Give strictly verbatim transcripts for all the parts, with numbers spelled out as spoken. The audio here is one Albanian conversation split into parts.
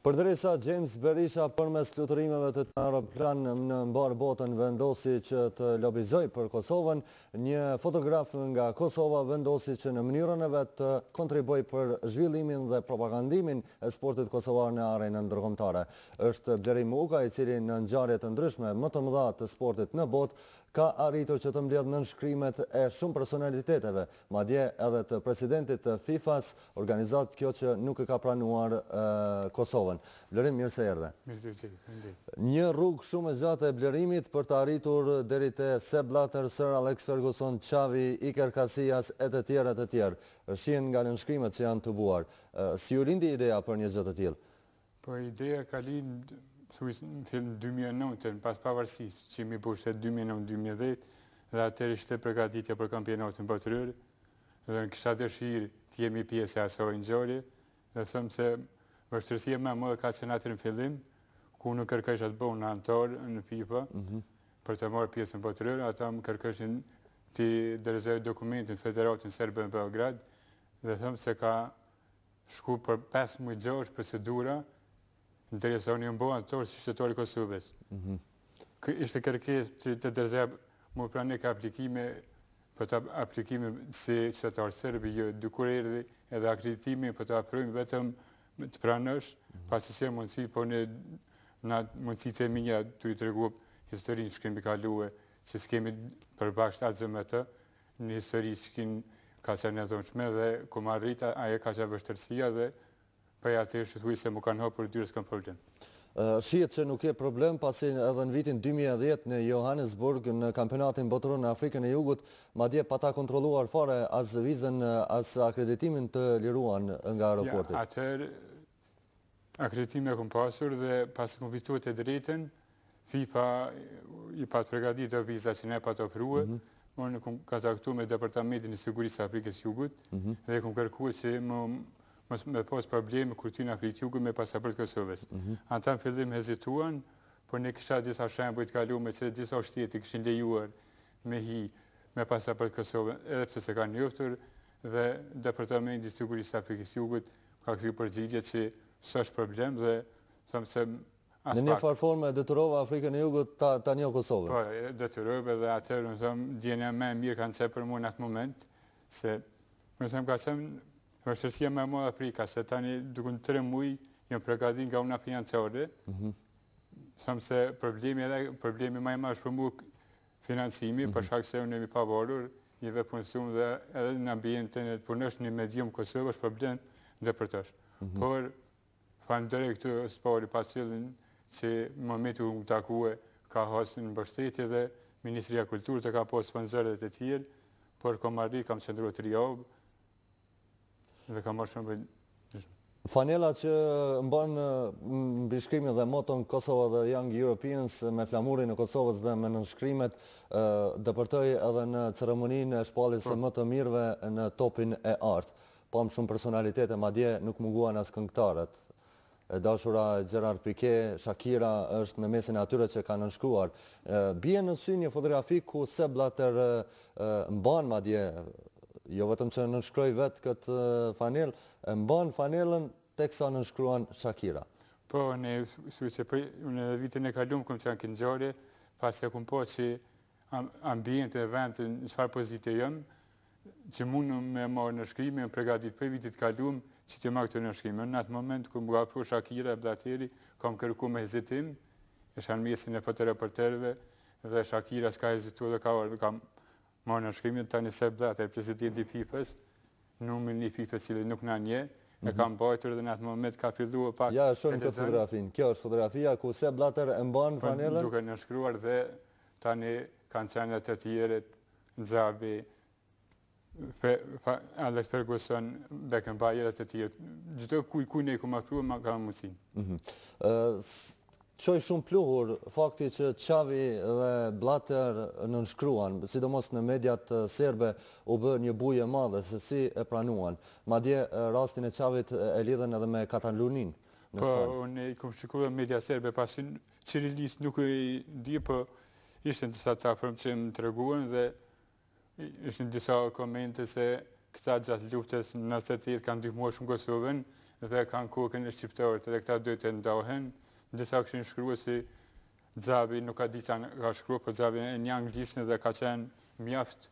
Përderisa James Berisha përmes fluturimeve të aeroplan në mbar botën vendosi që të lobizoj për Kosovën, një fotograf nga Kosova vendosi që në mënyrën e vet të kontribuoj për zhvillimin dhe propagandimin e sportit kosovar në arenën ndërkombëtare. Është Blerim Uka, i cili në ngjarje të ndryshme më të mëdha të sportit në botë ka arritur që të mbledhë nënshkrimet e shumë personaliteteve, madje edhe të presidentit të FIFA-s, organizat kjo që nuk e ka pranuar uh, Kosovën. Blerim, mirë se erdhe. Mirë se erdhe. Një rrugë shumë e gjatë e Blerimit për të arritur deri te Sepp Blatter, Sir Alex Ferguson, Xavi, Iker Casillas e të tjerë e të tjerë. Shihen nga nënshkrimet që janë të buar. Uh, si u lindi ideja për një gjë të tillë? Po ideja ka lind në film dy mijë e nëntë, pas pavarësisë, që mi bushte dy mijë e nëntë dy mijë e dhjetë, dhe atër ishte përgatitja për kampionatin botëror, dhe në kisha dëshirë të jemi pjesë e asoj ngjarje, dhe thëmë se vështirësia më e madhe ka qenë atë në fillim, ku nuk kërkesha të bëj në antar në FIFA, për të marrë pjesën botëror, ata më kërkeshin të dorëzoj dokumentin Federatin Serbe në Beograd, dhe thëmë se ka shku për pesë muaj gjatë procedura, ndërsa unë jam bëhen ator si qytetari i Kosovës. Ishte kërkesë të dërzoja më pranë ka aplikime, për të aplikime si qytetar serb, jo dukur erdhi edhe akreditimi për të aprojmë vetëm të pranosh, pasi se mundësi, po në mundësitë e mia të i tregu historinë që kemi kaluar, që s'kemi përbashkët atë me të, një histori që kemi ka qenë e dhunshme dhe ku më arrita, ajo ka qenë vështirësia dhe për e atër që thuj se mu kanë hapur dyrës kanë problem. Shihet që nuk e problem, pasi edhe në vitin dy mijë e dhjetë në Johannesburg, në kampionatin botëror në Afrikën e Jugut, madje pa ta kontrolluar fare as vizën, as akreditimin të liruan nga aeroporti. Ja, atër akreditimi e kom pasur dhe pas kom fituar të drejten, FIFA i pat përgatit të viza që ne pa të ofruar, unë kom kontaktuar me Departamentin e Sigurisë së Afrikës Jugut dhe kom kërkuar që më me pas probleme kur ty në Afrikë Jugut me pasaport Kosovës. Ata në fillim hezituan, por ne kisha disa shembuj të kaluar që disa shtete kishin lejuar me hi me pasaport Kosovës, edhe pse se kanë njoftur, dhe Departamenti i Sigurisë së Afrikës Jugut ka kthyer përgjigje që s'është problem dhe them se në një farë forme detyrova Afrikën e Jugut ta, ta njohë Kosovën. Po, detyrova dhe atëherë më them ndjenja më e mirë kanë qenë për mua në atë moment, se më them ka qenë vështirësia më e madhe Afrika, se tani duke në tre muaj jam përgatitur nga una financiare. Them se problemi edhe problemi më i madh për mua financimi, për shkak se unë jam i pavarur, i vepunësuar dhe edhe në ambientin e punës në medium Kosovë është problem dhe për tash. Por falenderoj këtë spori pas cilën që në momentin u takue ka hasur në mbështetje dhe Ministria e Kulturës të ka pas sponsorët e tjerë, por kam arrit kam qendruar tri javë dhe kam marrë shumë. Fanela që mban mbi shkrimin dhe moton Kosova dhe Young Europeans me flamurin e Kosovës dhe me nënshkrimet, dëpërtoi edhe në ceremoninë e shpalljes së më të mirëve në topin e artë. Pam shumë personalitete, madje nuk munguan as këngëtarët. E dashura Gerard Piqué, Shakira është në mesin e atyre që kanë nënshkruar. Bie në sy një fotografi ku Sepp Blatter mban madje, jo vetëm që nënshkroi vetë këtë fanel, mban fanelën teksa nënshkruan Shakira. Po, ne se në vitin e kaluar kom qenë këtë ngjarje, pasi e kom pa që ambientin e vendit në çfarë pozite jam, që mund me marrë në shkrimi, më përgatit për vitit kaluar që të marrë këtë në shkrimi. Në atë moment, ku më ga pro Shakira e Blatteri, kam kërku me hezitim, isha në mesin e fotoreporterëve, dhe Shakira s'ka hezitu dhe ka marrë në shkrimi, tani Sepp Blatter, presidenti i FIFA-s, numrin i FIFA-s që nuk na nje, e kam bajtur dhe në atë moment ka filluar pak. Ja, shohim këtë fotografin. Kjo është fotografia ku Sepp Blatter e mban fanelën. Duke nënshkruar dhe tani kanë qenë të tjerët, Nzabi, Alex Ferguson, Beckenbauer e të tjerë. Gjithë kuj kuj ne i ku ma pruë, ma ka mësin. Qoj shumë pluhur fakti që Xavi dhe Blatter nënshkruan, sidomos në mediat serbe u bë një buje madhe se si e pranuan. Madje rastin e Xavit e lidhen edhe me Katalonin në Spanjë. Po, unë i kom shikuar media serbe, pasi Çirilis nuk i di, po ishte disa cafërm që më treguan dhe ishin disa komente se këta gjatë luftës në njëzet e tetë kanë ndihmuar shumë Kosovën dhe kanë kokën e shqiptarët edhe këta duhet të ndahen. Disa këshin shkrua si Xhabi nuk ka di sa ka shkrua, po Xhabi e një anglisht dhe ka qenë mjaft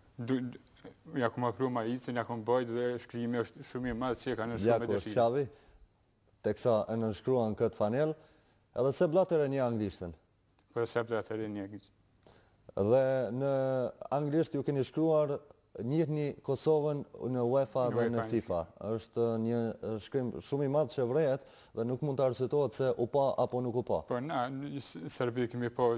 ja ku ma pru ma icën, ja ku mbajt dhe shkrimi është shumë i madhë që e ka në shumë e dëshirë. Qavi, teksa e nënshkruan këtë fanel, edhe se blatër e një anglishtën. Po se blatër e një anglishtën. Dhe në anglisht ju keni shkruar njihni Kosovën në UEFA dhe në FIFA. Është një shkrim shumë i madh që vrehet dhe nuk mund të arsyetohet se u pa apo nuk u pa. Po na në Serbi kemi pa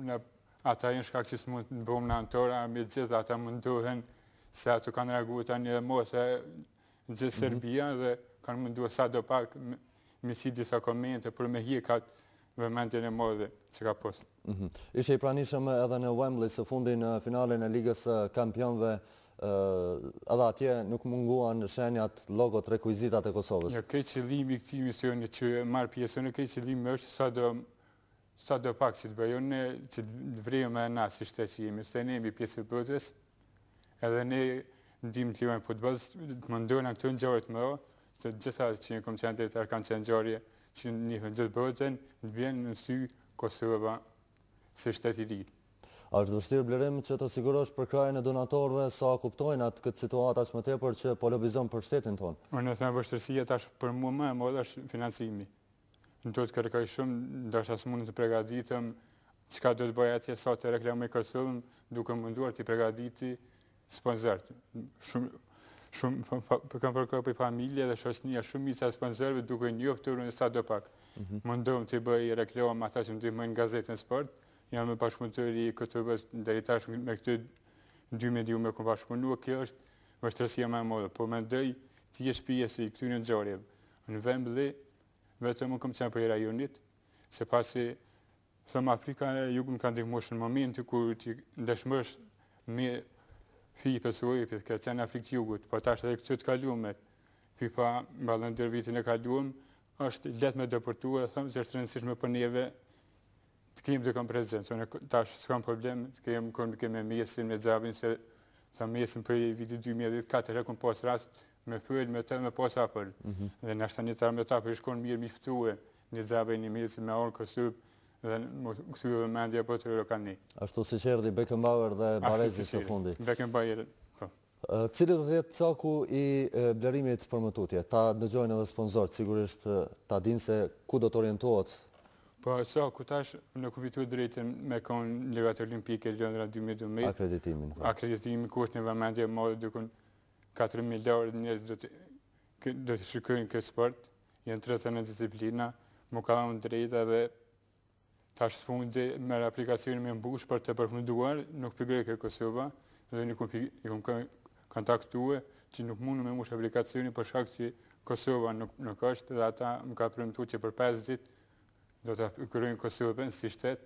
ata janë shkak që s'mund të bëjmë në antora, me gjithë ata mundohen se ato kanë reaguar tani edhe mos e gjithë Serbia dhe kanë munduar sa do pak me si disa komente për me hjekat vëmendjen e madhe që ka post. Ishe i pranishëm edhe në Wembley së fundi në finalen e Ligës Kampionëve, edhe atje nuk munguan shenjat, logot, rekvizitat e Kosovës. Jo, këtë qëllimi i këtij misioni që marr pjesën, këtë qëllimi është sa do sa do pak që të bëjon ne që të vrejmë na si shtet që jemi, se ne jemi pjesë e botës, edhe ne ndihmë të luajmë futboll, të mundojnë këto ngjarje të mëdha, se gjitha që kom qenë detar kanë qenë ngjarje që njihën gjithë botën, të vjen në sy Kosova si shtet i ri. A është vështirë Blerim që të sigurosh për krajën e donatorëve sa kuptojnë atë këtë situatë aq më tepër që po lobizon për shtetin tonë? Unë them vështirësia tash për mua më e madhe është financimi. Do të kërkoj shumë, ndoshta s'mund të përgatitem çka do të bëj atje sa të reklamoj Kosovën, duke munduar të përgatiti sponsorët. Shumë shumë kam kërkuar për familje dhe shoqënia shumë i sponsorëve duke njoftur sa do pak. Mundohem të bëj reklam ata që ndihmojnë gazetën Sport. Jam me bashkëpunëtori i Kosovës deri tash me këtë dy medium me kom bashkëpunuar, kjo është vështirësia më e madhe, po mendoj të jesh pjesë i këtyre ngjarjeve. Në Wembley vetëm unë kam qenë për rajonit, se pasi thëmë Afrika e Jugut ka ndihmuar në momentin kur ti ndeshmësh me FIFA së UEFA, ka qenë Afrikë të Jugut, po tash edhe këtë të kaluar FIFA mballën ndër vitin e kaluar, është lehtë me deportuar, thëmë se është rëndësishme për neve të kemi të kam prezencë, unë tash s'kam problem, të kemi kënë kemi mesin me Xhabin, se sa mesin për viti dy mijë e katër kom pas rast me fëll, me të, me pas afër. Dhe nashta një tarë me ta për shkon mirë mi ftue, një Xhabin, një mesin me orë Kosovë, dhe këtyve mendja po të rërë kanë një. Ashtu si qerdi Beckenbauer dhe Baresi së fundi. Beckenbauer, po. Cili do të jetë caku i blerimit për më tutje? Ta dëgjojnë edhe sponsorët, sigurisht ta dinë se ku do të orientohet. Po, sa, ku tash në kufitu drejtën me konë Ligat Olimpike Londra dy mijë e dymbëdhjetë. Akreditimin. Akreditimin ku është një vëmendje madhe dukun katër miliardë njerëz do të shikojnë këtë sport, janë tretëdhjetë në disiplina, më ka dhënë drejta dhe tash fundi me aplikacionin me mbush për të përfunduar, nuk përgrej ke Kosova, dhe një kom kontaktuar që nuk mundu me mbush aplikacionin për shkak që Kosova nuk është dhe ata më ka premtuar që për pesë ditë do të kërojnë Kosovën si shtet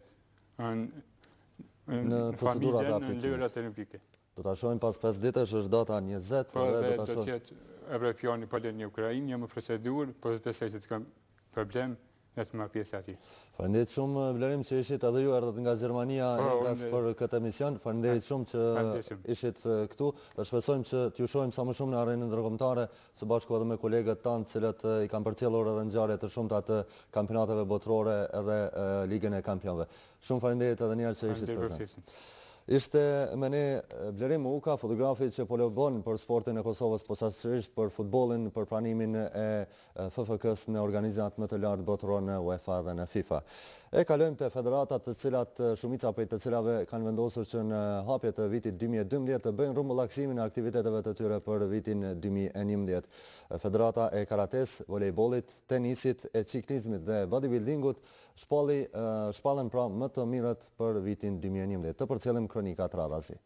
në familjen në Ligat Olimpike. Do të shohim pas pesë ditësh, është data njëzet. Po dhe do të jetë evropiani për një Ukrainë, një më procedurë, po dhe besoj që të kam problem në të më pjesë ati. Faleminderit shumë Blerim që ishit edhe ju erdhët nga Gjermania për këtë emision. Faleminderit shumë që ishit këtu dhe shpresojmë që t'ju shohim sa më shumë në arenën ndërkombëtare së bashku edhe me kolegët tanë cilët i kanë përcjellur edhe ngjarje të shumta të kampionateve botërore edhe Ligën e Kampionëve. Shumë faleminderit edhe një herë që ishit prezant. Ishte me ne Blerim Uka, fotografi që po lobon për sportin e Kosovës, posaçërisht për futbollin, për pranimin e F F K-s në organizat më të lartë botëror në UEFA dhe në FIFA. E kalojmë të federatat të cilat shumica prej të cilave kanë vendosur që në hapje të vitit dy mijë e dymbëdhjetë të bëjnë rrumbullaksimin e aktiviteteve të tyre për vitin dy mijë e njëmbëdhjetë. Federata e karates, volejbollit, tenisit, e ciklizmit dhe bodybuildingut shpallen pra më të mirët për vitin dy mijë e njëmbëdhjetë. Të përcjellim kronika të radhasi.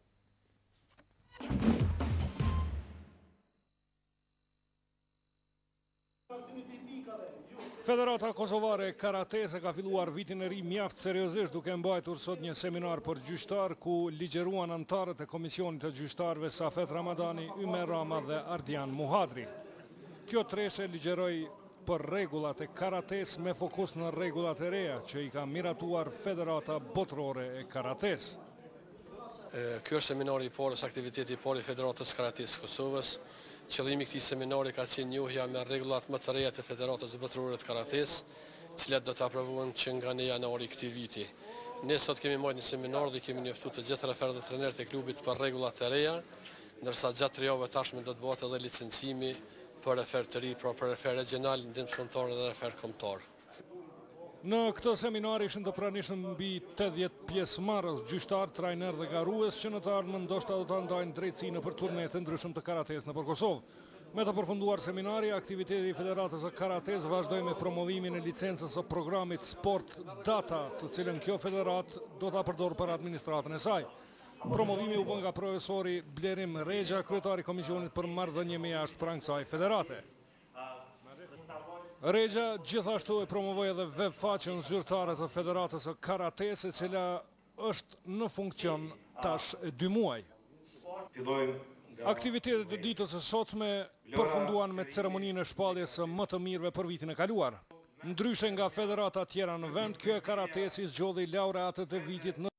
Federata Kosovare e Karatese ka filluar vitin e ri mjaft seriozisht duke mbajtur sot një seminar për gjyqtar ku ligjeruan anëtarët e Komisionit të Gjyqtarëve Safet Ramadani, Ymer Rama dhe Ardian Muhadri. Kjo treshe ligjeroi për rregullat e karates me fokus në rregullat e reja që i ka miratuar Federata Botërore e Karates. Ky është seminari i parë, aktiviteti i parë i Federatës Karates Kosovës. Qëllimi i këtij seminari ka qenë njohja me rregullat më të reja të Federatës Botërore të Karates, të cilat do të aprovohen që nga në janari këtij viti. Ne sot kemi marrë një seminar dhe kemi njoftuar të gjithë referentët dhe trenerët e klubit për rregullat e reja, ndërsa gjatë tre javëve tashme do të bëhet edhe licencimi për refer të ri, pra për refer regional, ndihmë shkontare dhe refer kombëtar. Në këtë seminar ishin të pranishëm mbi tetëdhjetë pjesëmarrës, gjyqtar, trajner dhe garues që në të ardhmen ndoshta do ta ndajnë drejtsinë për turne të ndryshëm të karates nëpër Kosovë. Me të përfunduar seminari, aktiviteti i Federatës së Karates vazhdoi me promovimin e licencës së programit Sport Data, të cilën kjo federat do ta përdorë për administratën e saj. Promovimi u bë nga profesori Blerim Regja, kryetari i komisionit për marrëdhënie me jashtë pranë kësaj federate. Regja gjithashtu e promovoi edhe web faqen zyrtare të Federatës së Karates, e cila është në funksion tash dy muaj. Aktivitetet e ditës së sotme përfunduan me ceremoninë e shpalljes së më të mirëve për vitin e kaluar. Ndryshe nga federata tjera në vend, kjo e Karatesi zgjodhi laureatët e vitit në